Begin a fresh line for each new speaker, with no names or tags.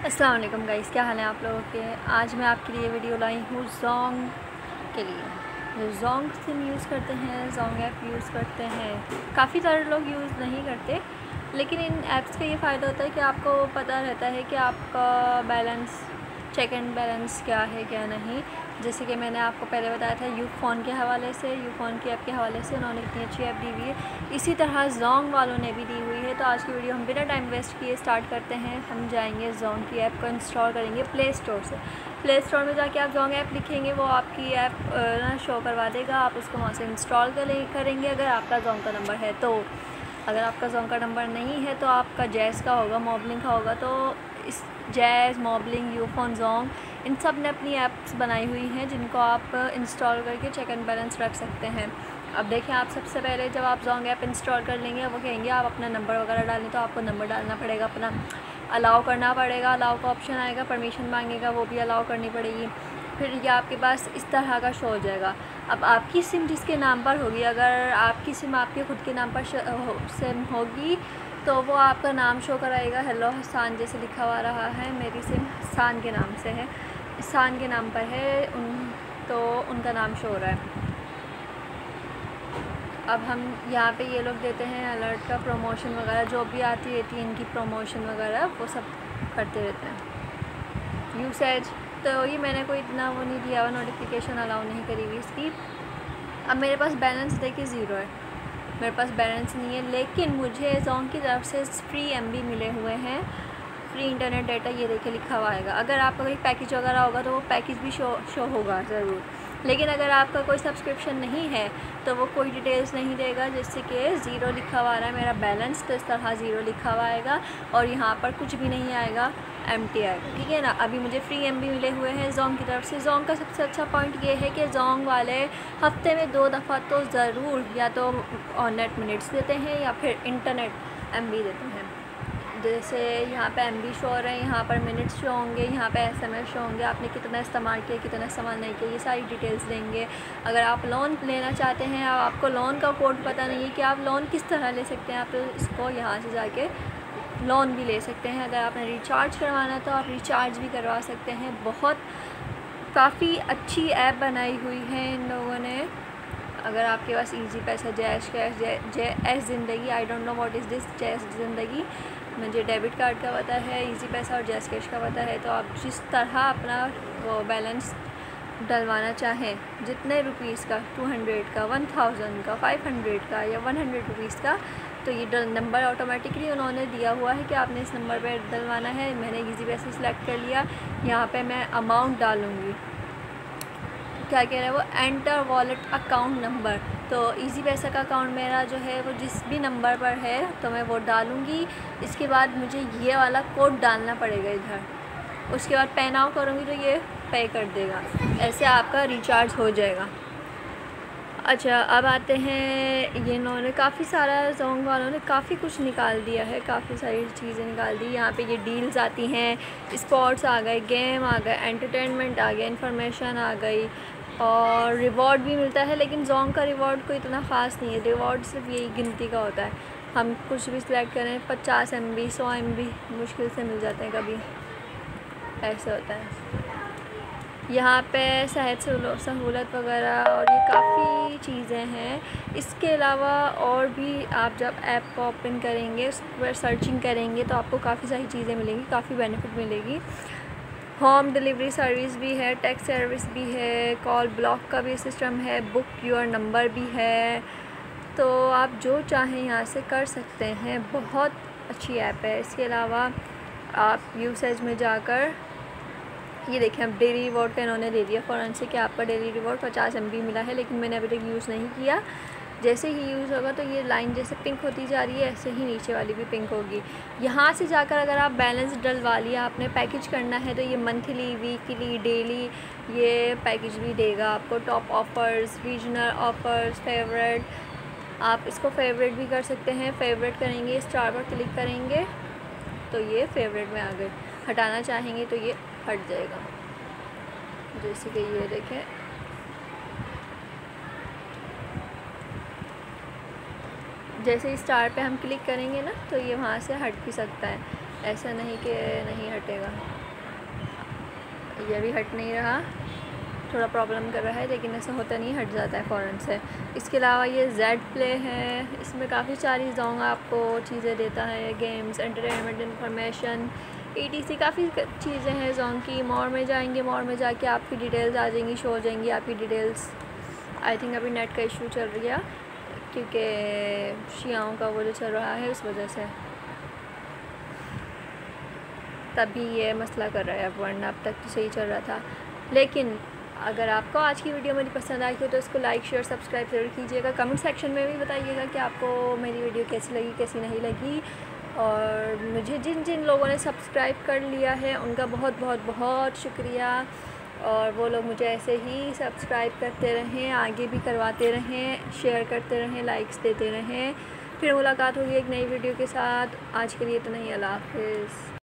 अस्सलाम वालेकुम गाइस, क्या हाल है आप लोगों के। आज मैं आपके लिए वीडियो लाई हूँ जोंग के लिए। जो जोंग सिम यूज़ करते हैं, जोंग ऐप यूज़ करते हैं, काफ़ी सारे लोग यूज़ नहीं करते, लेकिन इन ऐप्स का ये फ़ायदा होता है कि आपको पता रहता है कि आपका बैलेंस, चेक एंड बैलेंस क्या है क्या नहीं। जैसे कि मैंने आपको पहले बताया था यूफ़ोन के हवाले से, यूफ़ोन की ऐप के हवाले से उन्होंने इतनी अच्छी ऐप दी हुई है, इसी तरह जोंग वालों ने भी दी हुई है। तो आज की वीडियो हम बिना टाइम वेस्ट किए स्टार्ट करते हैं। हम जाएंगे जोंग की ऐप को इंस्टॉल करेंगे प्ले स्टोर से। प्ले स्टोर में जाके आप जोंग ऐप लिखेंगे, वो आपकी ऐप ना शो करवा देगा। आप उसको वहाँ से इंस्टॉल करेंगे अगर आपका जोंग का नंबर है तो। अगर आपका जोंग का नंबर नहीं है तो आपका जैज़ का होगा, मोबलिंग का होगा। तो इस जैज़, मोबलिंग, यूफ़ोन, जोंग, इन सब ने अपनी ऐप्स बनाई हुई हैं जिनको आप इंस्टॉल करके चेक एंड बैलेंस रख सकते हैं। अब देखें, आप सबसे पहले जब आप जोंग ऐप इंस्टॉल कर लेंगे, वो कहेंगे आप अपना नंबर वगैरह डालें, तो आपको नंबर डालना पड़ेगा, अपना अलाउ करना पड़ेगा। अलाउ का ऑप्शन आएगा, परमिशन मांगेगा, वो भी अलाउ करनी पड़ेगी। फिर ये आपके पास इस तरह का शो हो जाएगा। अब आपकी सिम जिसके नाम पर होगी, अगर आपकी सिम आपके ख़ुद के नाम पर सिम होगी तो वो आपका नाम शो कराएगा। हेलो हसान जैसे लिखा हुआ रहा है, मेरी सिम हसान के नाम से है, हसान के नाम पर है तो उनका नाम शो हो रहा है। अब हम यहाँ पे ये लोग देते हैं अलर्ट का, प्रमोशन वगैरह जो भी आती रहती है इनकी प्रमोशन वगैरह, वो सब करते रहते हैं। यूसेज तो ये मैंने कोई इतना वो नहीं दिया हुआ, नोटिफिकेशन अलाउ नहीं करी हुई इसकी। अब मेरे पास बैलेंस देखिए ज़ीरो है, मेरे पास बैलेंस नहीं है, लेकिन मुझे जोंग की तरफ से फ्री MB मिले हुए हैं, फ्री इंटरनेट डाटा। ये देखिए लिखा हुआ आएगा। अगर आपका कोई पैकेज वगैरह होगा तो वो पैकेज भी शो होगा ज़रूर, लेकिन अगर आपका कोई सब्सक्रिप्शन नहीं है तो वो कोई डिटेल्स नहीं देगा। जैसे कि ज़ीरो लिखा हुआ आ रहा है मेरा बैलेंस, तो इस तरह ज़ीरो लिखा हुआ आएगा और यहाँ पर कुछ भी नहीं आएगा, एम्प्टी आएगा, ठीक है ना। अभी मुझे फ्री MB मिले हुए हैं जोंग की तरफ से। जोंग का सबसे अच्छा पॉइंट ये है कि जोंग वाले हफ्ते में 2 दफ़ा तो ज़रूर या तो नेट मिनट्स देते हैं या फिर इंटरनेट MB देते हैं। जैसे यहाँ पे MB शो हो रहे हैं, यहाँ पर मिनट्स शो होंगे, यहाँ पे SMS शो होंगे, आपने कितना इस्तेमाल किया, कितना इस्तेमाल नहीं किया, ये सारी डिटेल्स देंगे। अगर आप लोन लेना चाहते हैं, आपको लोन का कोड पता नहीं है कि आप लोन किस तरह ले सकते हैं, आप तो इसको यहाँ से जाके लोन भी ले सकते हैं। अगर आपने रिचार्ज करवाना है तो आप रिचार्ज भी करवा सकते हैं। बहुत काफ़ी अच्छी ऐप बनाई हुई है इन लोगों ने। अगर आपके पास ईजी पैसा, जैश कैश, जैश ज़िंदगी, I don't know what is this Jazz ज़िंदगी, मुझे डेबिट कार्ड का पता है, इजी पैसा और जैश कैश का पता है। तो आप जिस तरह अपना वो बैलेंस डलवाना चाहें, जितने रुपीस का, 200 का, 1000 का, 500 का या 100 रुपीज़ का, तो ये नंबर ऑटोमेटिकली उन्होंने दिया हुआ है कि आपने इस नंबर पर डलवाना है। मैंने इजी पैसा सिलेक्ट कर लिया, यहाँ पे मैं अमाउंट डालूँगी। क्या कह रहा है वो, एंटर वॉलेट अकाउंट नंबर। तो इजी पैसा का अकाउंट मेरा जो है वो जिस भी नंबर पर है तो मैं वो डालूँगी। इसके बाद मुझे ये वाला कोड डालना पड़ेगा इधर, उसके बाद पे नाउ करूँगी तो ये पे कर देगा। ऐसे आपका रिचार्ज हो जाएगा। अच्छा, अब आते हैं, ये इन्होंने काफ़ी सारा, जोंग वालों ने काफ़ी कुछ निकाल दिया है, काफ़ी सारी चीज़ें निकाल दी। यहाँ पे ये डील्स आती हैं, स्पोर्ट्स आ गए, गेम आ गए, एंटरटेनमेंट आ गया, इन्फॉर्मेशन आ गई और रिवॉर्ड भी मिलता है। लेकिन जोंग का रिवॉर्ड कोई इतना ख़ास नहीं है, रिवॉर्ड सिर्फ यही गिनती का होता है। हम कुछ भी सिलेक्ट करें, 50 MB 100 MB मुश्किल से मिल जाते हैं कभी, ऐसे होता है। यहाँ पे सेहत सहूलत वगैरह और ये काफ़ी चीज़ें हैं। इसके अलावा और भी आप जब ऐप को ओपन करेंगे, उस पर सर्चिंग करेंगे तो आपको काफ़ी सारी चीज़ें मिलेंगी, काफ़ी बेनिफिट मिलेगी। होम डिलीवरी सर्विस भी है, टेक्स्ट सर्विस भी है, कॉल ब्लॉक का भी सिस्टम है, बुक योर नंबर भी है। तो आप जो चाहें यहाँ से कर सकते हैं, बहुत अच्छी ऐप है। इसके अलावा आप यूसेज में जाकर ये देखें, अब डेली रिवॉर्ड का इन्होंने दे दिया फ़ौरन से कि आपका डेली रिवॉर्ड 50 MB मिला है, लेकिन मैंने अभी तक यूज़ नहीं किया। जैसे ही यूज़ होगा तो ये लाइन जैसे पिंक होती जा रही है, ऐसे ही नीचे वाली भी पिंक होगी। यहाँ से जाकर अगर आप बैलेंस डलवा लिया, आपने पैकेज करना है तो ये मंथली, वीकली, डेली ये पैकेज भी देगा आपको। Top offers, regional offers, favourite, आप इसको फेवरेट भी कर सकते हैं। फेवरेट करेंगे, स्टार पर क्लिक करेंगे तो ये फेवरेट में आ गए, हटाना चाहेंगे तो ये हट जाएगा। जैसे कि ये देखें, जैसे स्टार पे हम क्लिक करेंगे ना तो ये वहाँ से हट भी सकता है। ऐसा नहीं कि नहीं हटेगा, ये भी हट नहीं रहा, थोड़ा प्रॉब्लम कर रहा है, लेकिन ऐसा होता नहीं, हट जाता है फ़ौरन से। इसके अलावा ये जेड प्ले है, इसमें काफ़ी सारी जोंग आपको चीज़ें देता है, गेम्स, एंटरटेनमेंट, इंफॉर्मेशन, ETC काफ़ी चीज़ें हैं जोंग की। मोर में जाएंगे, मोर में जाके आपकी डिटेल्स आ जाएंगी, शो हो जाएंगी आपकी डिटेल्स। आई थिंक अभी नेट का इशू चल रहा है क्योंकि शियाओं का वो जो चल रहा है उस वजह से तभी ये मसला कर रहा है, वरना अब तक तो सही चल रहा था। लेकिन अगर आपको आज की वीडियो मेरी पसंद आई हो तो इसको लाइक, शेयर, सब्सक्राइब ज़रूर कीजिएगा। कमेंट सेक्शन में भी बताइएगा कि आपको मेरी वीडियो कैसी लगी, कैसी नहीं लगी। और मुझे जिन जिन लोगों ने सब्सक्राइब कर लिया है उनका बहुत बहुत बहुत शुक्रिया, और वो लोग मुझे ऐसे ही सब्सक्राइब करते रहें, आगे भी करवाते रहें, शेयर करते रहें, लाइक्स देते रहें। फिर मुलाकात होगी एक नई वीडियो के साथ। आज के लिए तो नहीं, अल्लाह हाफ़िज़।